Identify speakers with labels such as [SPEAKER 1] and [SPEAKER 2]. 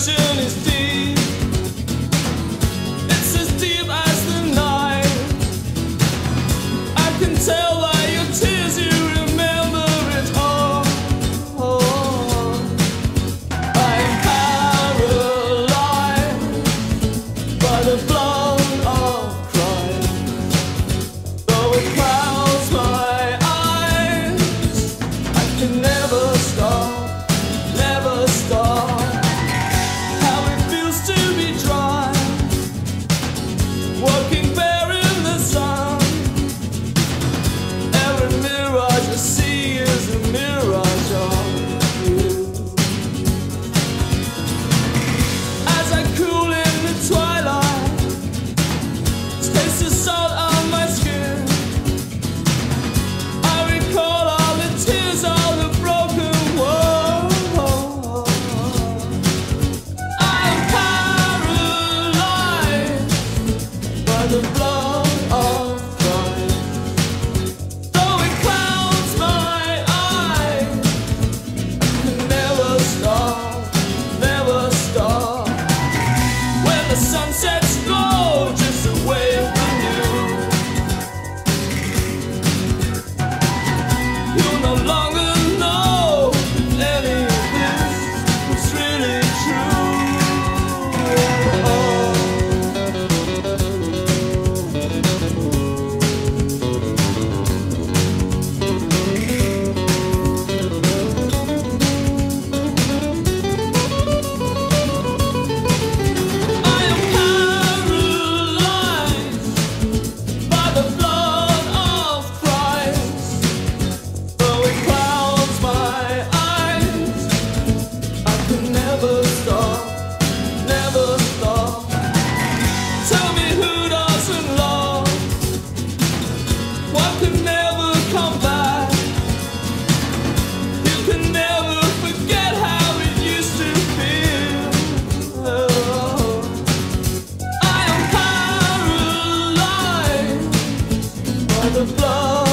[SPEAKER 1] ocean is deep. It's as deep as the night. I can tell by your tears you remember it all. I'm paralyzed by the blood of Christ. Though it clouds my eyes, I can never stop. Never stop. How it feels to be dry, walking bare in the sun. Every mirage I see is a mirage of you. As I cool in the twilight, taste the salt on my skin. I recall all the tears, all the broken world. The blood of Christ. Though it clouds my eyes, I can never stop, never stop. When the sunsets glow just away from you, you'll no longer know if any of this was really true. Never stop, never stop. Tell me who doesn't love what could never come back. You can never forget how it used to feel. I am paralyzed by the blood